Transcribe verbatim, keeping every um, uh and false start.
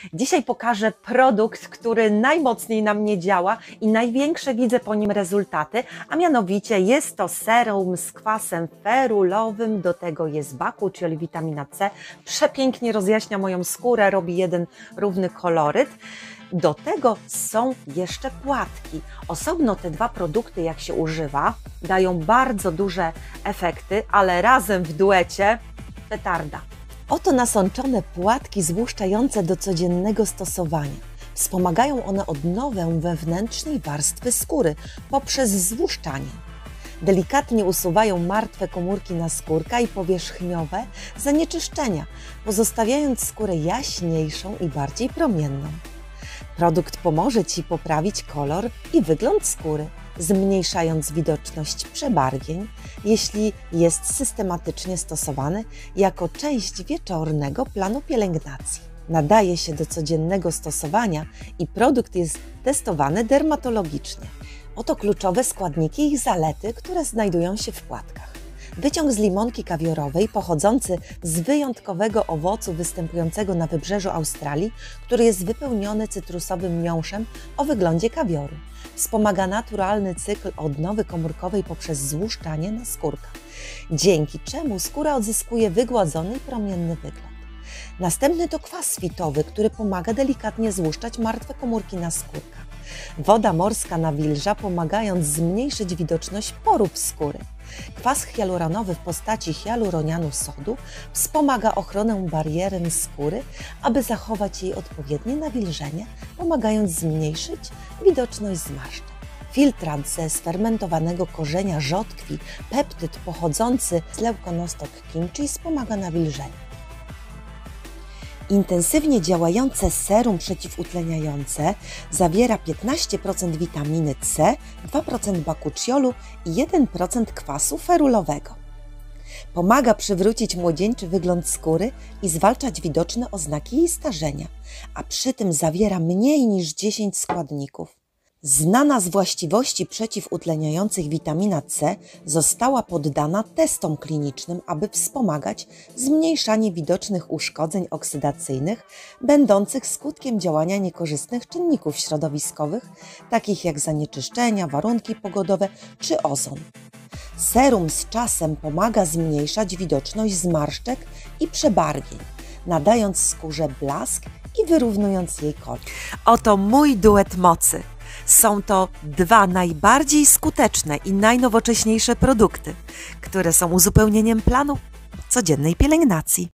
Dzisiaj pokażę produkt, który najmocniej na mnie działa i największe widzę po nim rezultaty, a mianowicie jest to serum z kwasem ferulowym, do tego jest baku, czyli witamina C. Przepięknie rozjaśnia moją skórę, robi jeden równy koloryt. Do tego są jeszcze płatki. Osobno te dwa produkty, jak się używa, dają bardzo duże efekty, ale razem w duecie petarda. Oto nasączone płatki złuszczające do codziennego stosowania. Wspomagają one odnowę wewnętrznej warstwy skóry poprzez złuszczanie. Delikatnie usuwają martwe komórki naskórka i powierzchniowe zanieczyszczenia, pozostawiając skórę jaśniejszą i bardziej promienną. Produkt pomoże Ci poprawić kolor i wygląd skóry, zmniejszając widoczność przebarwień, jeśli jest systematycznie stosowany jako część wieczornego planu pielęgnacji. Nadaje się do codziennego stosowania i produkt jest testowany dermatologicznie. Oto kluczowe składniki i ich zalety, które znajdują się w płatkach. Wyciąg z limonki kawiorowej pochodzący z wyjątkowego owocu występującego na wybrzeżu Australii, który jest wypełniony cytrusowym miąższem o wyglądzie kawioru. Wspomaga naturalny cykl odnowy komórkowej poprzez złuszczanie naskórka, dzięki czemu skóra odzyskuje wygładzony i promienny wygląd. Następny to kwas fitowy, który pomaga delikatnie złuszczać martwe komórki naskórka. Woda morska nawilża, pomagając zmniejszyć widoczność porów skóry. Kwas hialuronowy w postaci hialuronianu sodu wspomaga ochronę bariery skóry, aby zachować jej odpowiednie nawilżenie, pomagając zmniejszyć widoczność zmarszczek. Filtrant ze sfermentowanego korzenia rzodkwi, peptyd pochodzący z leukonostok kimchi wspomaga nawilżenie. Intensywnie działające serum przeciwutleniające zawiera piętnaście procent witaminy C, dwa procent bakuchiolu i jeden procent kwasu ferulowego. Pomaga przywrócić młodzieńczy wygląd skóry i zwalczać widoczne oznaki jej starzenia, a przy tym zawiera mniej niż dziesięć składników. Znana z właściwości przeciwutleniających witamina C została poddana testom klinicznym, aby wspomagać zmniejszanie widocznych uszkodzeń oksydacyjnych będących skutkiem działania niekorzystnych czynników środowiskowych, takich jak zanieczyszczenia, warunki pogodowe czy ozon. Serum z czasem pomaga zmniejszać widoczność zmarszczek i przebarwień, nadając skórze blask i wyrównując jej kolor. Oto mój duet mocy. Są to dwa najbardziej skuteczne i najnowocześniejsze produkty, które są uzupełnieniem planu codziennej pielęgnacji.